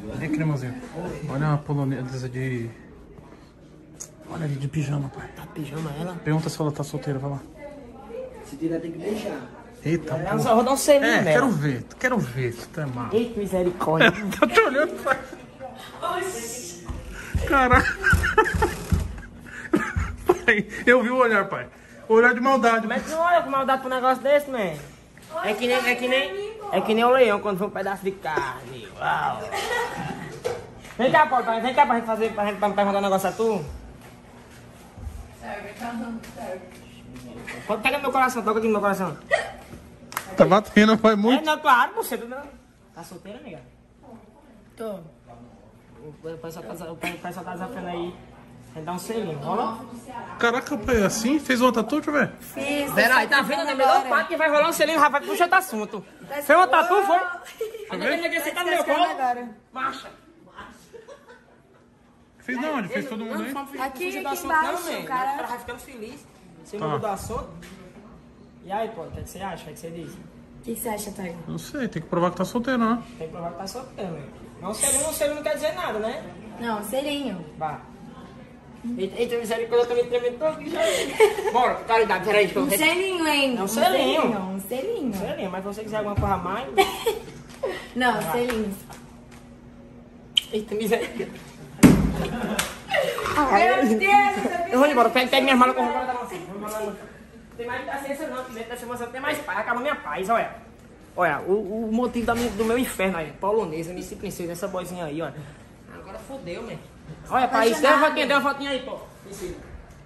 Vem, cremosinho. Olha uma polonesa de... Olha ali de pijama, pai. Tá pijama ela? Pergunta se ela tá solteira, vai lá. Se tiver, tem que deixar. Eita, Ela só vou dar um selinho nela. quero ver, tu tá mal. Eita, misericórdia. Tá te olhando, pai. Caraca. Pai, eu vi o olhar, pai. O olhar de maldade. Mas tu olha com maldade pro negócio desse, man. É que nem o leão quando foi um pedaço de carne. Uau. Vem cá, pô, vem cá pra gente fazer, pra perguntar um negócio a tu. Pega meu coração, toca aqui no meu coração. Tá batendo, pai, muito. É, não, claro, você tá solteira, amiga? Tô. O pessoal tá desafiando aí. A gente dá um selinho, rola? Caraca, pai, é assim? Fez uma tatu, deixa eu ver. Fiz. Pera aí, tá vendo? É melhor parte que vai rolar um selinho, rapaz, puxa outro assunto. Fez uma tatu, foi? Ainda você tá no meu colo. Marcha. Fez de onde? Fez todo mundo aí? Aqui embaixo, O cara. cara vai ficando feliz. Você Tá. mudou do assunto. E aí, pô, o que você acha? O que você diz? O que você acha, Thay? Não sei, tem que provar que tá solteiro, né? Tem que provar que tá solteiro, né? Não, um selinho não quer dizer nada, né? Não, selinho. Vá. Eita, misericórdia, eu tô me tremendo todo já. Bora, caridade, peraí, deixa eu Um ver. selinho, hein? É um selinho. Um selinho. Selinho, mas se você quiser alguma coisa a mais... Não, selinho. Eita, misericórdia. Meu Deus, Eu vou embora, pega minhas malas com o da nossa. Não tem mais paciência não, que dentro dessa emoção tem mais paz, acaba minha paz, olha. Olha, o motivo do meu inferno aí, polonesa, MC Princesa, essa boizinha aí, olha. Agora fodeu, né? Olha, pai, dê uma fotinha aí, pô. Princesa.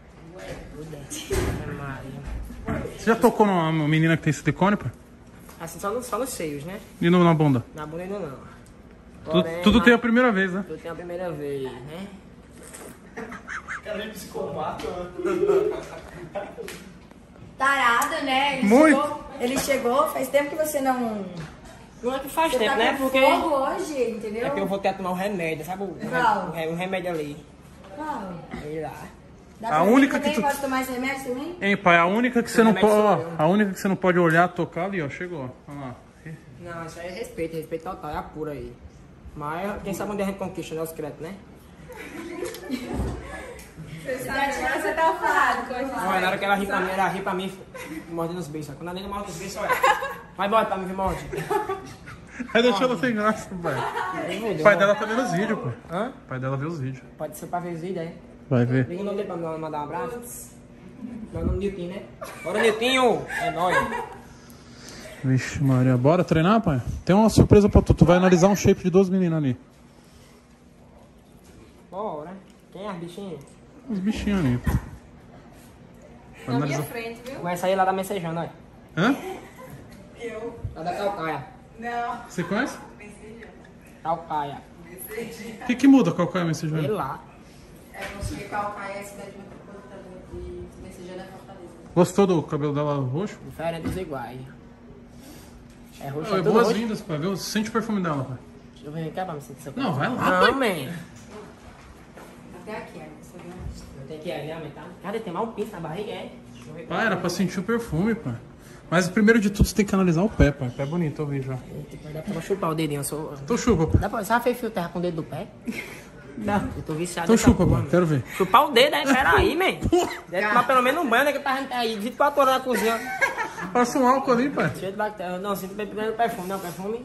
Você já tocou numa menina que tem silicone, pai? Assim, só nos seios, né? E na bunda? Na bunda ainda não. Tudo tem a primeira vez, né? Tudo tem a primeira vez, né? Cara, é psicopata. Tarado, né? Muito. Ele chegou, faz tempo que você não... Não é que faz Você tempo, tá né? com Porque... fogo hoje, entendeu? É que eu vou ter que tomar um remédio, sabe? Qual? Um remédio ali. Qual? Sei lá. Dá A pra mim única também? que tu- Pode tomar esse remédio também? Hein, pai, a única que você não remédio pode. sou eu. A única que você não pode olhar, tocar ali, ó. Chegou. Olha lá. Não, isso aí é respeito total, é apura aí. Mas quem sabe onde a gente conquista, né? Os créditos, né? Você tá falando, Olha, na hora que ela ri pra mim, mordendo os beijos. Quando a nega morde os beijos, olha. Vai, morde pra mim, morde. Aí deixou ela sem graça, pai. O pai dela tá vendo os vídeos, pô. Hã? O pai dela vê os vídeos. Pode ser pra ver os vídeos, é? Vai ver. Liga o nome dele pra me mandar um abraço. Meu nome é Niltinho, né? Bora, Niltinho! É nóis. Vixe, Maria. Bora treinar, pai? Tem uma surpresa pra tu. Tu vai analisar um shape de duas meninas ali. Bora. Quem é as bichinhas? Os bichinhos ali, pô. Vai Na minha analisar. frente, viu? Vai sair lá da Messejana, olha. Hã? Lá da Calcaia. Você conhece? Calcaia. O que muda qual que é a mensagem? Sei lá. É, porque Calcaia é a cidade metropolitana de Messejana Fortaleza. Gostou do cabelo dela roxo? Diferentes iguais. É roxo, É é tudo roxo. boas-vindas, pai. Viu? Sente o perfume dela, pai. Deixa eu ver cá pra me sentir seu Não, vai lá, Não, pai. man. Até aqui, né? Você viu? Tem que ir ali aumentar. Cadê? Tem mais um pinto na barriga, é? Deixa eu ver. Pai, era pra sentir o perfume, pai. Mas primeiro de tudo você tem que analisar o pé, pai. O pé é bonito, eu vi já. Dá pra chupar o dedinho, eu sou... Então chupa, pai. Dá pra... Você já fez fio terra com o dedo do pé? Não. Eu tô viciado Então nessa chupa, porra, pai. Quero ver. Chupar o dedo, aí, peraí, man. Deve tomar pelo menos um banho, né? Que tá aí 24 horas na cozinha. Passa um álcool ali, pai. Cheio de bactéria. Não, sinto primeiro perfume, não. Perfume.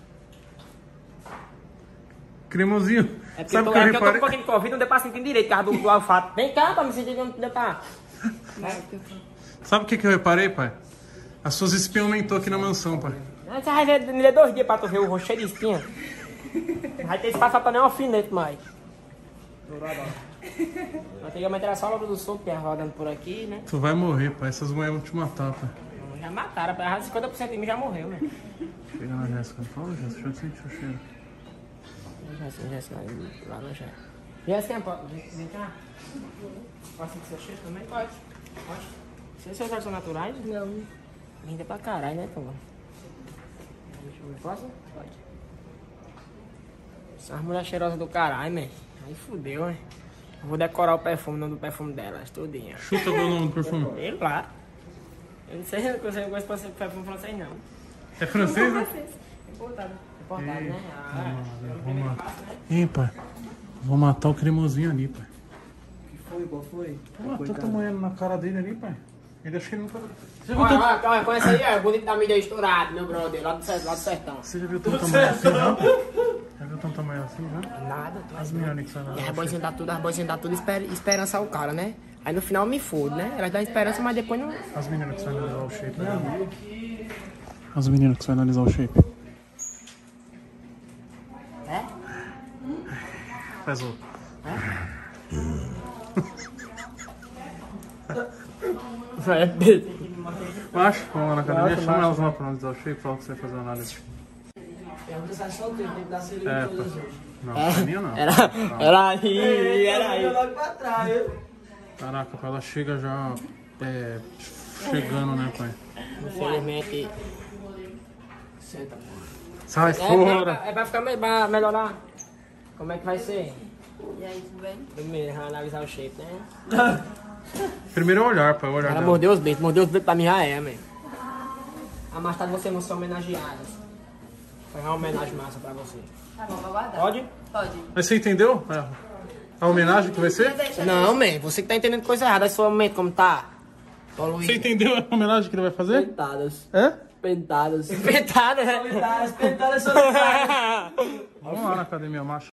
Cremosinho. É porque, Sabe o eu, que eu é porque eu tô com um reparei? pouquinho de Covid, não deu pra sentir direito, por causa do olfato. Vem cá pra me sentir onde deu pra... Sabe o que eu reparei, pai? As suas espinhas aumentou aqui na mansão, pai. Você vai ver, me dê 2 dias pra tu ver o rosto cheio de espinha. Não vai ter espaço pra nem um alfinete mais. Antigamente era só a loura do sul que ia rodando por aqui, né? Tu vai morrer, pai. Essas mulheres vão te matar, pai. Já mataram, pra 50% de mim já morreu, né? Chega na Jéssica. Fala, Jéssica. Deixa eu sentir o cheiro. Jéssica, lá no Jéssica. Jéssica, vem cá. Posso sentir seu cheiro também? Pode. Vocês seus olhos são naturais? Não. Linda pra caralho, né, Tom? Deixa eu ver. Posso? Pode. São as mulheres cheirosas do caralho, né? Aí fudeu, né? Eu vou decorar o nome do perfume delas, tudinho. Chuta o nome do perfume. Sei lá. Eu não sei, eu não gosto de perfume francês, não. É francês, né? Importado. Importante, né? Vou matar. Ih, pai. Vou matar o cremosinho ali, pai. que foi? Qual foi? Tô tamanhando na cara dele ali, pai. Ele acha que ele nunca... Você viu Olha, conhece aí, ó, bonito da mídia estourado, meu brother, lá do sertão. Você já viu tanto tamanho assim, não? Já viu tanto tamanho assim, já? Nada, tu As meninas ali que saem E lá. as boizinhas dá tudo esperança ao cara, né? Aí no final me fodo, né? Elas dão esperança, mas depois não... As meninas que saem analisar o shape. Né? As meninas que saem analisar o shape. É? Faz o... Macho, vamos lá na academia, chama elas lá pra analisar o shape, fala que você vai fazer uma análise. Pergunta se é solteiro, tem que dar selinho É, todas pá. hoje. Não, a minha não. Era aí. logo pra trás, Caraca, pai, ela chega já chegando, né, pai? Infelizmente... Senta, pô. Sai fora! Vai ficar melhorar. Como é que vai ser? E aí, tudo bem? Primeiro, analisar o shape, né? Primeiro é olhar, pai, o olhar Ela dela. mordeu os dedos pra mim já é, man. A mais tarde você não ser homenageadas. Foi uma homenagem massa pra você. Tá bom, vou aguardar. Pode? Pode. Mas você entendeu? A homenagem que vai ser? Não, man, você que tá entendendo coisa errada. Esse momento como tá. Você entendeu a homenagem que ele vai fazer? Pentadas. É? Pentadas. Pentada, né? Pentadas solitárias. Vamos lá na academia, macho.